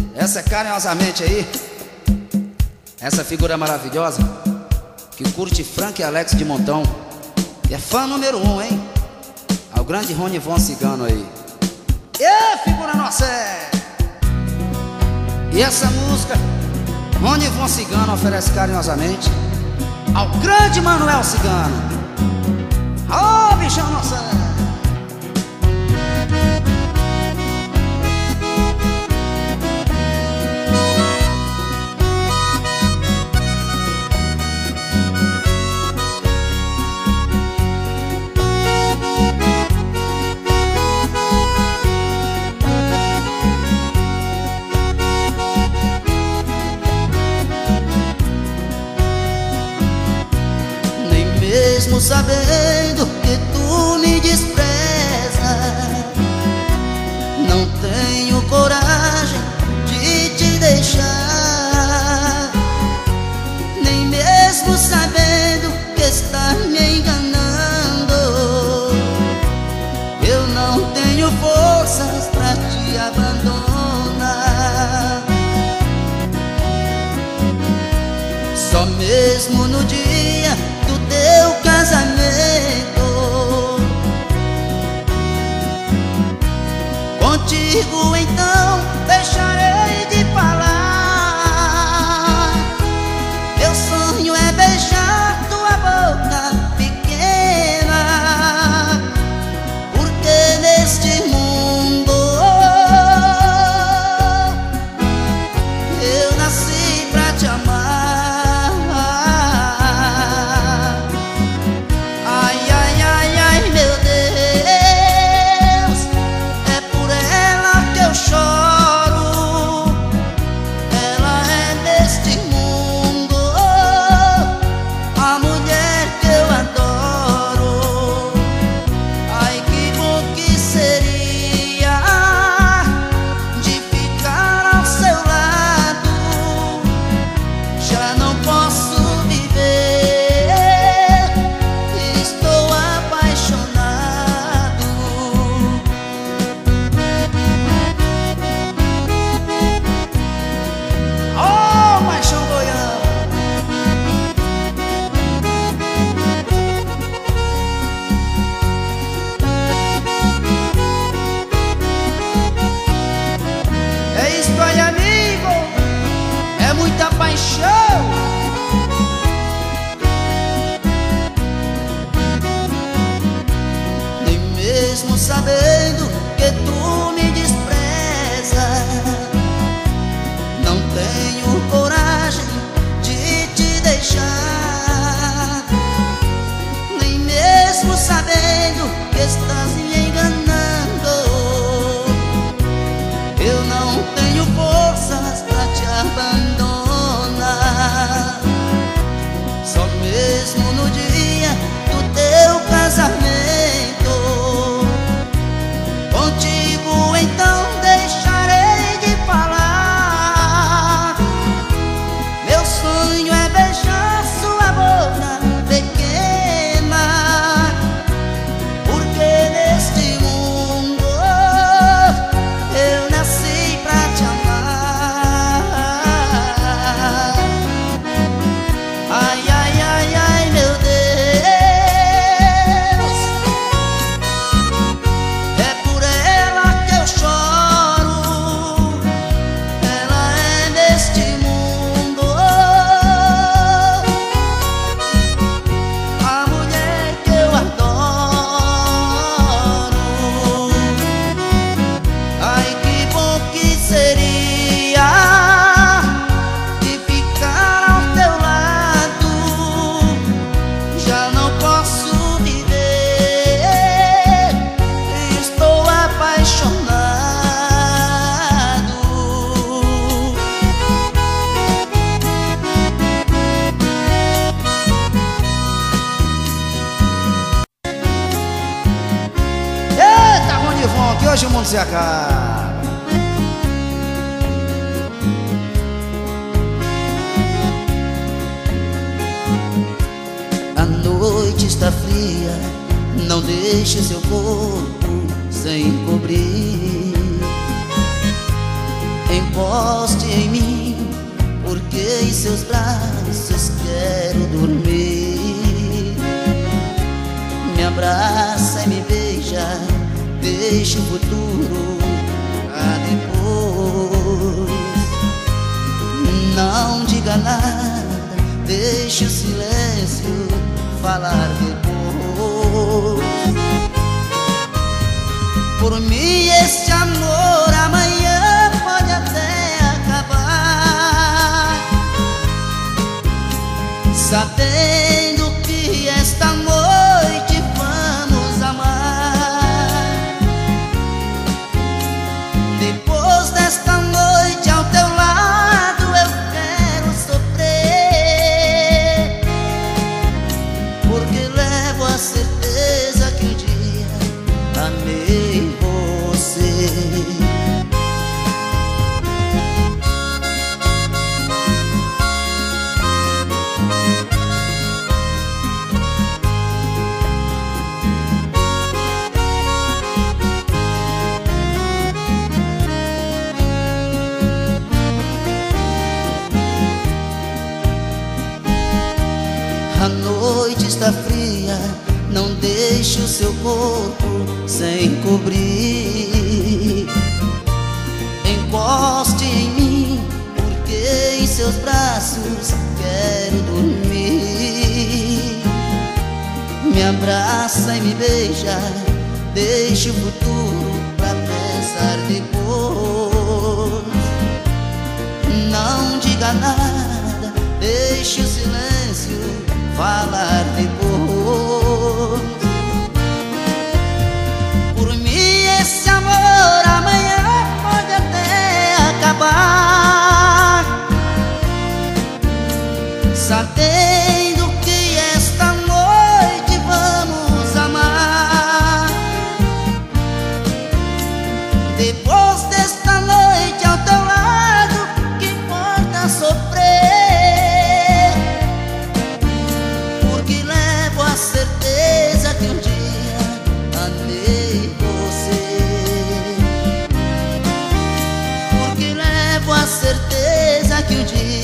Essa é carinhosamente aí, essa figura maravilhosa que curte Frank e Alex de montão, e é fã número 1, hein? Ao grande Rony Von Cigano aí. E figura nossa é! E essa música Rony Von Cigano oferece carinhosamente ao grande Manuel Cigano. Ô, bichão nossa é! Mesmo sabendo que tu me desprezas, não tenho coragem de te deixar. Nem mesmo sabendo que estás me enganando, eu não tenho forças pra te abandonar. Só mesmo no dia do teu casamento, contigo então deixarei de falar. Meu sonho é beijar tua boca pequena, porque neste mundo eu nasci pra te amar. Mesmo sabendo que tu me desprezas, não tenho coragem de te deixar. Nem mesmo sabendo que estás me enganando, eu não tenho forças pra te abandonar. Só mesmo no dia do teu casamento, contigo então deixarei de falar. Meu sonho é beijar sua boca pequena, porque neste mundo eu nasci pra te amar. Ai, ai, ai, ai, meu Deus, que hoje o mundo se acaba. A noite está fria, não deixe seu corpo sem cobrir. encoste em mim, porque em seus braços quero dormir. Me abraça e me beija, deixa o futuro pra depois. Não diga nada, deixa o silêncio falar depois. Por mim este amor amanhã pode até acabar, sabendo que esta noite vamos amar. Depois desta noite ao teu lado eu quero sofrer, porque levo a certeza que um dia amei você. A noite está fria, não deixe o seu corpo sem cobrir. Encoste em mim, porque em seus braços quero dormir. Me abraça e me beija, deixe o futuro pra pensar depois. Não diga nada, deixe o silêncio falar depois. Por mim esse amor amanhã pode até acabar, sabendo que esta noite vamos amar. Depois desta noite ao teu lado, que importa sofrer, certeza que um dia amei você, porque levo a certeza que um dia